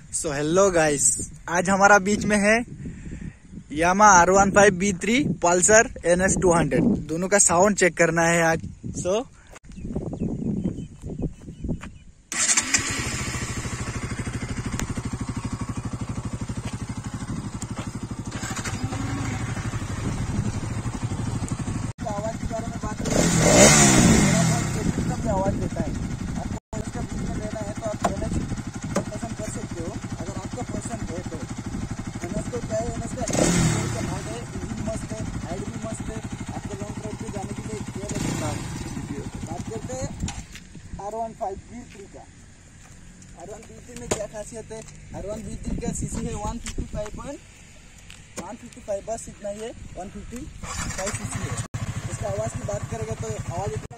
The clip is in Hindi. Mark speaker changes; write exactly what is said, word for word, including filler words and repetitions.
Speaker 1: सो हेलो गाइस, आज हमारा बीच में है Yamaha R one five B three Pulsar N S two hundred. दोनों का साउंड चेक करना है आज। सो आवाज के बारे में बात करें, आवाज देता है। आपको इसका बीच में लेना है तो आप एन एस पसंद कर सकते हो, अगर आपका पसंद है तो। एन एस तो क्या है, एन एस का भाग है, इंजन मस्त है, हाइट भी मस्त है, आपको लॉन्ग ड्राइव पे जाने के लिए ये लगता है। बात करते हैं R one five B three का। आर वन बी थ्री में क्या खासियत है? आर वन बी थ्री का सीसी है one fifty five point one fifty five, बस इतना ही है, वन फिफ्टी फाइव सीसी है। इसका आवाज़ की बात करेंगे तो आवाज़